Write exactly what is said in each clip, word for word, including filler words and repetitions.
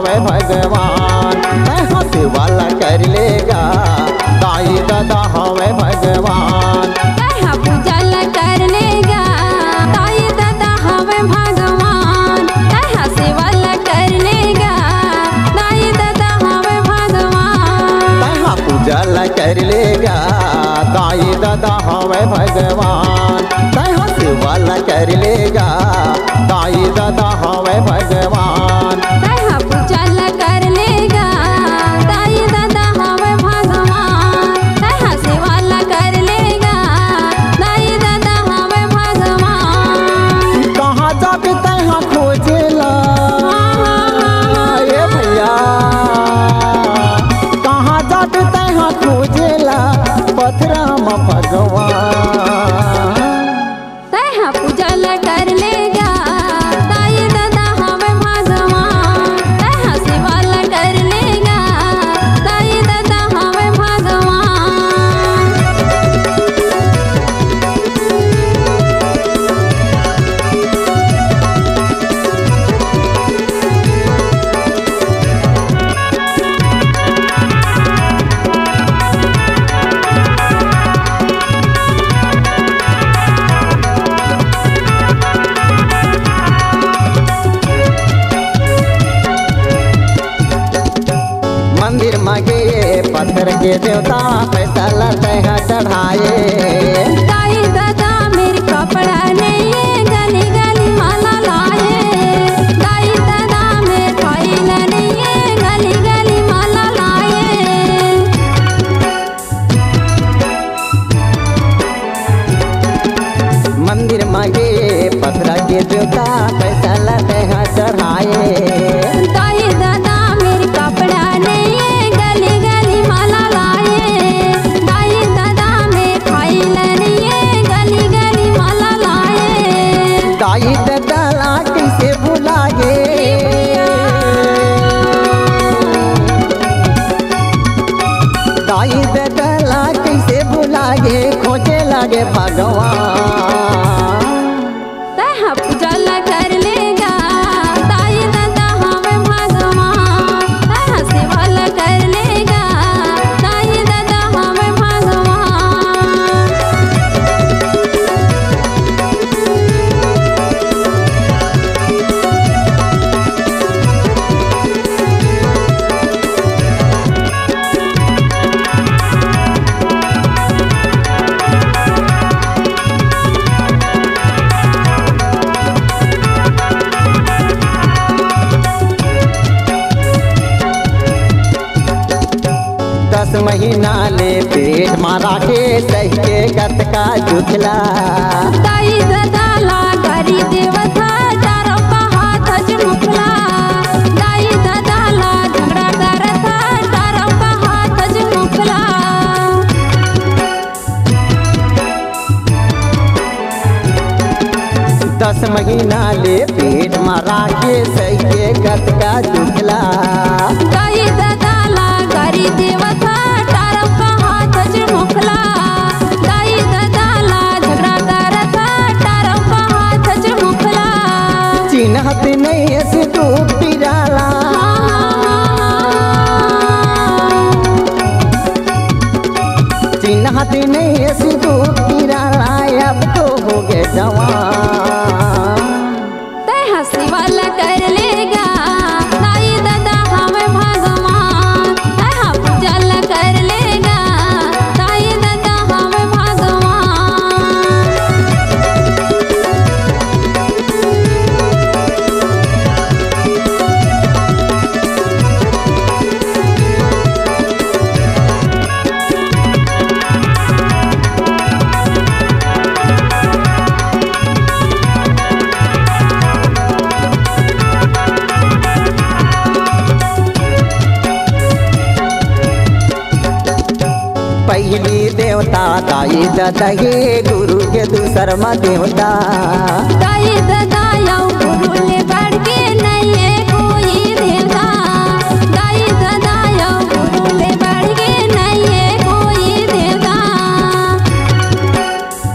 हवे भगवान। तैहा शिवाला कर लेगा दाई दादा हवे भगवान। तैहा पूजल कर लेगा दाई दादा हवे भगवान। तैहा शिवाल कर लेगा दाई दादा हवे भगवान। तैहा पूजल कर लेगा दाई दादा हवे भगवान। तैहा शिवाला कर लेगा दाई दादा हवे भगवान। तैहा पूजल कर लेगा दाई दादा हवे भगवान। तैहा शिवाल कर लेगा दाई दादा हवे भगवान। कहाँ जाके तैहा खोजेला ये भैया, कहाँ जाके तैहा खोजेला पथराम भगवान। तैहा पूजल कर लेगा दाई दादा हवे भगवान। तैहा शिवाल कर लेगा दाई दादा हवे भगवान। मंदिर मांगे पत्थर के देवता पैसा लतैहा चढ़ाए। दाई दादा मेरे कपड़ा नहीं है गली गली माला लाए। दाई दादा मेरे फाइल नहीं है गली गली माला लाए। मंदिर मांगे पत्थर के देवता पैसा लतैहा चढ़ाए। दाई दादा मेरे कपड़ा नहीं है गली गली माला लाए। दाई दादा मेरे फाइल नहीं है गली गली माला लाए। दाई दादा ला कैसे भुलाए। दाई दादा ला कैसे भुलाए खोजे लगे भगवान। तैहा पूजल कर लेगा दाई दादा हवे भगवान। तैहा शिवाल कर लेगा दाई दादा हवे भगवान। दस महीना ले पेट मारा के सही के गत का जुखला। दाई दादा ला गरी देवता चारों का हाथ झुमकला। दाई दादा ला झगड़ा करता चारों का हाथ झुमकला। दस महीना ले पेट मारा के सही के गत का जुखला। दाई दादा ला गरी देवता चारों का हाथ झुमकला। दाई दादा ला झगड़ा करता चारों का हाथ झुमकला। चिन्हत नहीं ऐसे तू पिराला। चिन्हत नहीं ऐसे तू पिराला अब तो हो गए जवान। तैहा शिवाल कर लेगा दाई दादा हवे भगवान। तैहा पूजल कर लेगा दाई दादा हवे भगवान। पहली देवता दाई दादा हे गुरु के दूसर में देवता। दाई दादा यौ गुरु ले बढ़ के नहीं है कोई देवता। दाई दादा यौ गुरु ले बढ़ के नहीं है कोई देवता।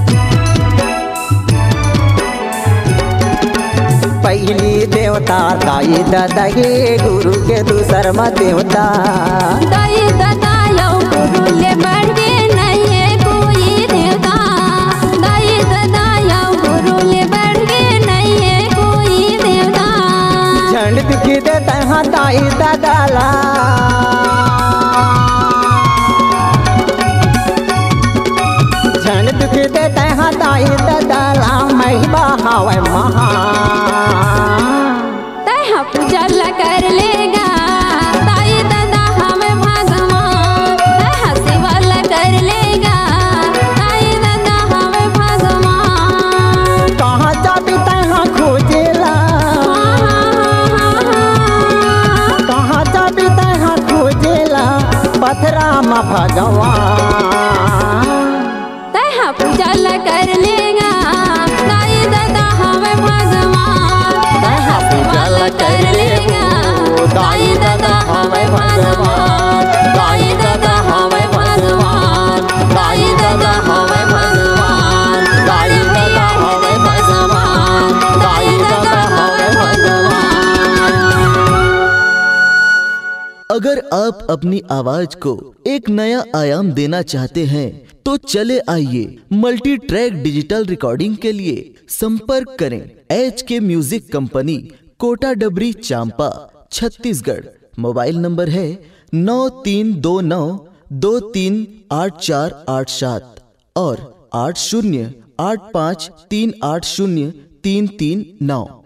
पहली देवता दाई दादा हे गुरु के दूसर म देवता। दाई दादा यो गुरु ले बढ़ के नहीं है कोई देवता। दाई दादा यो गुरु ले बढ़ के नहीं है कोई देवता। झंड दिखी दे तहाँ दाई दादा ला, झंड दिखी दे तहाँ दाई दादा ला महिमा हवे महा। तहाँ पूजा ला कर लेगा दाई दादा हमें भगवान। तहाँ सेवा ला कर लेगा दाई दादा हमें भगवान। कहाँ जाबी तहाँ खोजेला, कहाँ जाबी तहाँ खोजेला पथरा म भगवान। तहाँ पूजा ला कर लेगा दाई दादा हमें भगवान। तहाँ सेवा ला कर लेगा दाई दादा हमें भगवान। दाई दादा हमें भगवान। दाई दादा हमें भगवान। दाई दादा हमें भगवान। दाई दादा हमें भगवान। अगर आप अपनी आवाज को एक नया आयाम देना चाहते हैं तो चले आइए मल्टी ट्रैक डिजिटल रिकॉर्डिंग के लिए संपर्क करें एच के म्यूजिक कंपनी, कोटा डबरी, चांपा, छत्तीसगढ़। मोबाइल नंबर है नौ तीन दो नौ दो तीन आठ चार आठ सात और आठ शून्य आठ पाँच तीन आठ शून्य तीन तीन नौ।